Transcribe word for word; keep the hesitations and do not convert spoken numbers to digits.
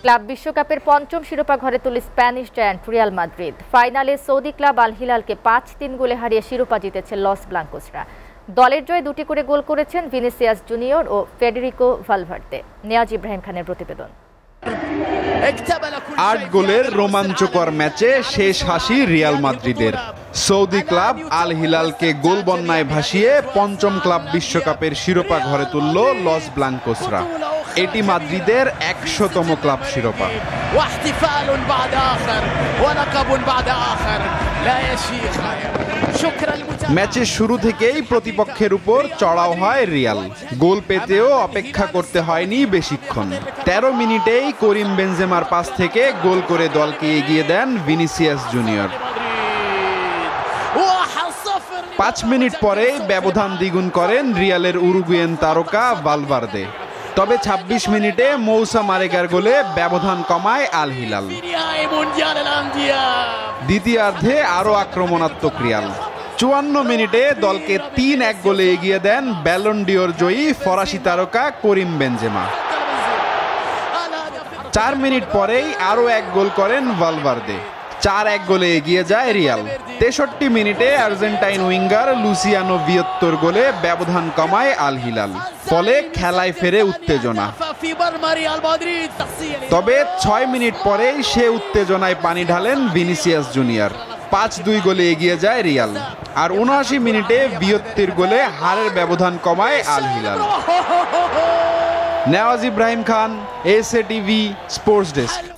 Club বিশ্বকাপের পঞ্চম শিরোপা ঘরে তুলে স্প্যানিশ জায়ান্ট রিয়াল মাদ্রিদ। ফাইনালে সৌদি ক্লাব আল হিলালকে পাঁচ তিন গোলে হারিয়ে শিরোপা জিতেছে লস ব্লাঙ্কোসরা। দলের জয়ে দুটি করে গোল করেছেন ভিনিসিয়াস জুনিয়র ও ফেডেরিকো ভালভার্দে। নিয়াজ ইব্রাহিম খানের প্রতিবেদন। আট গোলের রোমাঞ্চকর ম্যাচে শেষ হাসি রিয়াল মাদ্রিদের। সৌদি ক্লাব আল হিলালকে গোল বন্যায় ভাসিয়ে পঞ্চম ক্লাব বিশ্বকাপের শিরোপা ঘরে তুলল লস ব্লাঙ্কোসরা। এটি মাদ্রিদের একশোতম ক্লাব শিরোপা। ম্যাচের শুরু থেকেই প্রতিপক্ষের উপর চড়াও হয় রিয়াল। গোল পেতেও অপেক্ষা করতে হয়নি বেশিক্ষণ। তেরো মিনিটেই করিম বেনজেমার পাস থেকে গোল করে দলকে এগিয়ে দেন ভিনিসিয়াস জুনিয়র। পাঁচ মিনিট পরেই ব্যবধান দ্বিগুণ করেন রিয়ালের উরুগুয়েন তারকা ভালভার্দে। তবে ছাব্বিশ মিনিটে মৌসা মারেগার গোলে ব্যবধান কমায় আল হিলাল। দ্বিতীয়ার্ধে আরও আক্রমণাত্মক রিয়াল। চুয়ান্ন মিনিটে দলকে তিন এক গোলে এগিয়ে দেন ব্যালন ডিওর জয়ী ফরাসি তারকা করিম বেনজেমা। চার মিনিট পরেই আরও এক গোল করেন ভালভার্দে। চার এক গোলে এগিয়ে যায় রিয়াল। তেষট্টি মিনিটে আর্জেন্টাইন উইঙ্গার লুসিয়ানো ভিয়েত্তোর গোলে ব্যবধান কমায় আল হিলাল। ফলে খেলায় ফেরে উত্তেজনা। তবে ছয় মিনিট পরেই সে উত্তেজনায় পানি ঢালেন ভিনিসিয়াস জুনিয়র। পাঁচ দুই গোলে এগিয়ে যায় রিয়াল। আর উনআশি মিনিটে ভিয়েত্তোর গোলে হারের ব্যবধান কমায় Al Hilal. Newaz Ibrahim Khan, S A TV sports desk.